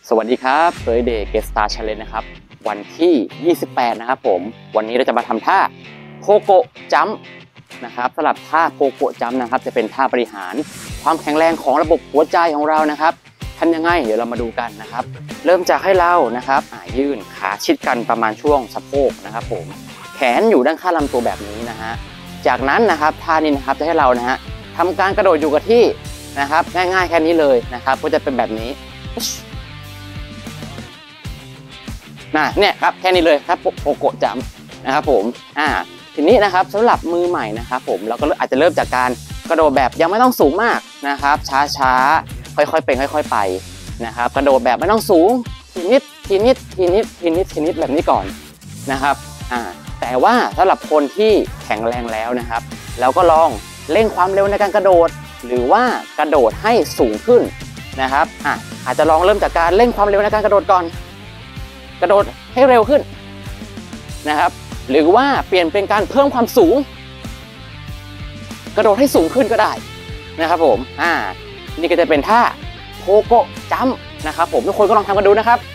สวัสดีครับเฟยเดย์เกสตาร์ชาเลนจ์นะครับวันที่28นะครับผมวันนี้เราจะมาทำท่าโพโกจัมป์นะครับสำหรับท่าโพโกจัมป์นะครับจะเป็นท่าบริหารความแข็งแรงของระบบหัวใจของเรานะครับทำยังไงเดี๋ยวเรามาดูกันนะครับเริ่มจากให้เรานะครับยื่นขาชิดกันประมาณช่วงสะโพกนะครับผมแขนอยู่ด้านข้างลำตัวแบบนี้นะฮะจากนั้นนะครับท่านี้นะครับจะให้เรานะฮะทำการกระโดดอยู่กับที่นะครับง่ายๆแค่นี้เลยนะครับก็จะเป็นแบบนี้เนี่ยครับแค่นี้เลยครับโพโกจัมป์นะครับผมทีนี้นะครับสำหรับมือใหม่นะครับผมเราก็อาจจะเริ่มจากการกระโดดแบบยังไม่ต้องสูงมากนะครับช้าๆค่อยๆเป็นค่อยๆไปนะครับกระโดดแบบไม่ต้องสูงทีนิดทีนิดทีนิดทีนิดทีนิดแบบนี้ก่อนนะครับแต่ว่าสำหรับคนที่แข็งแรงแล้วนะครับเราก็ลองเร่งความเร็วในการกระโดดหรือว่ากระโดดให้สูงขึ้นนะครับอาจจะลองเริ่มจากการเร่งความเร็วในการกระโดดก่อนกระโดดให้เร็วขึ้นนะครับหรือว่าเปลี่ยนเป็นการเพิ่มความสูงกระโดดให้สูงขึ้นก็ได้นะครับผมนี่ก็จะเป็นท่าโพโกจัมป์นะครับผมทุกคนก็ลองทำกันดูนะครับ